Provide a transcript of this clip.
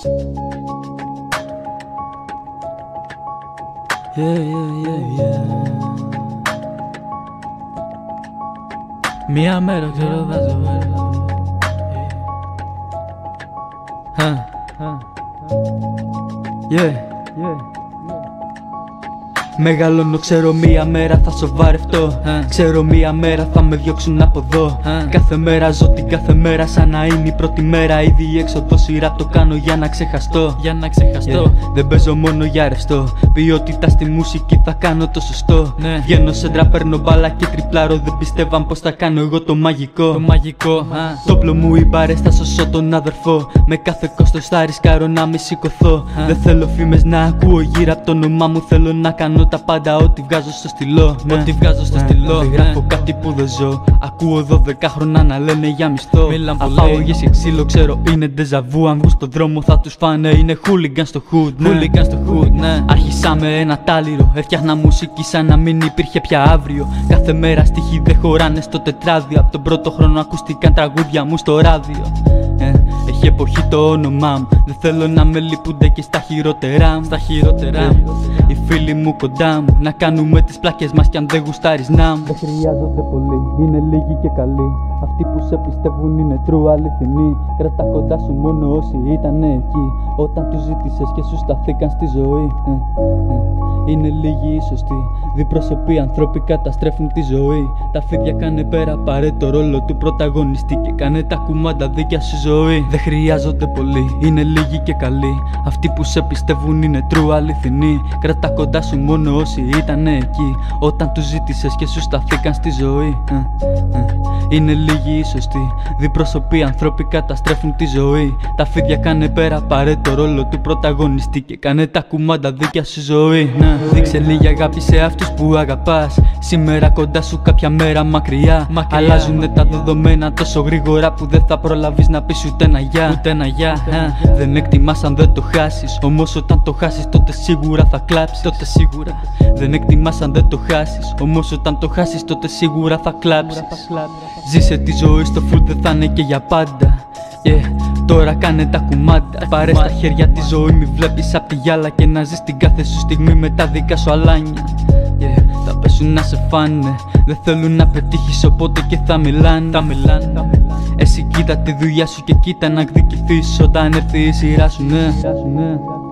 Μία μέρα ξέρω θα ζω. Μεγαλώνω, ξέρω μία μέρα θα σοβαρευτώ. Ξέρω μία μέρα θα με διώξουν από εδώ. Κάθε μέρα ζω την κάθε μέρα σαν να είναι η πρώτη μέρα. Ήδη η έξοδο σειρά το κάνω για να ξεχαστώ. Δεν παίζω μόνο για ρευστό. Ποιότητα στη μουσική θα κάνω το σωστό. Βγαίνω σέντρα, παίρνω μπάλα και τριπλάρω. Δεν πιστεύαν πως θα κάνω εγώ το μαγικό. Το όπλο μου οι μπάρες θα σωσώ τον αδερφό. Με κάθε κόστος θα ρισκάρω να μη σηκωθώ. Δεν θέλω φήμες να ακούω γύρω από το όνομά μου. Θέλω να κάνω τα πάντα, ό,τι βγάζω στο στυλό. Δεν γράφω κάτι που δεν ζω. Ακούω 12 χρόνια να λένε για μισθό. Απαγωγές και ξύλο, ξέρω είναι ντεζαβού. Αν βγουν στον δρόμο θα τους φάνε, είναι hooligan στο hood. Άρχισα με ένα τάλιρο, έφτιαχνα μουσική σαν να μην υπήρχε πια αύριο. Κάθε μέρα στοιχοί δεν χωράνε στο τετράδιο. Απ' τον πρώτο χρόνο ακούστηκαν τραγούδια μου στο ράδιο. Έχει εποχή το όνομά μου. Δεν θέλω να με λείπουνε και στα χειρότερά μου. Οι φίλοι μου κοντά μου, να κάνουμε τις πλάκες μας κι αν δεν γουστάρεις να μου. Δεν χρειάζονται πολλοί, είναι λίγοι και καλοί. Αυτοί που σε πιστεύουν είναι true, αληθινοί. Κρατά κοντά σου μόνο όσοι ήταν εκεί όταν τους ζήτησες και σου σταθήκαν στη ζωή. Είναι λίγοι οι σωστοί, διπρόσωποι άνθρωποι καταστρέφουν τη ζωή. Τα φίδια κάνε πέρα, πάρε το ρόλο του πρωταγωνιστή και κάνε τα κουμάντα δίκια σου ζωή. Δεν χρειάζονται πολλοί, είναι λίγοι και καλοί. Αυτοί που σε πιστεύουν είναι true, αληθινοί. Κρατά κοντά σου μόνο όσοι ήταν εκεί όταν τους ζήτησες και σου σταθήκαν στη ζωή. Είναι λίγοι οι σωστοί, διπρόσωποι άνθρωποι καταστρέφουν τη ζωή. Τα φίδια κάνε πέρα, πάρε το ρόλο του πρωταγωνιστή και κάνε τα κουμάντα δίκια σου ζωή. Δείξε λίγη αγάπη σε αυτούς που αγαπάς. Σήμερα κοντά σου, κάποια μέρα μακριά. Αλλάζουνε τα δεδομένα τόσο γρήγορα που δεν θα προλαβείς να πεις ούτε ένα γεια. Δεν εκτιμάς αν δεν το χάσεις, όμως όταν το χάσεις τότε σίγουρα θα κλάψεις. Δεν εκτιμάς αν δεν το χάσεις, όμως όταν το χάσεις τότε σίγουρα θα κλάψεις. Ζήσε τη ζωή στο full, δεν θα είναι και για πάντα. Τώρα κάνε τα κουμάντα. Πάρε στα χέρια τη ζωή, μη βλέπεις απ' τη γυάλα και να ζεις την κάθε σου στιγμή με τα δικά σου αλάνια. Θα πέσουν να σε φάνε, δεν θέλουν να πετύχεις οπότε και θα μιλάνε. Εσύ κοίτα τη δουλειά σου και κοίτα να εκδικηθείς όταν έρθει η σειρά σου,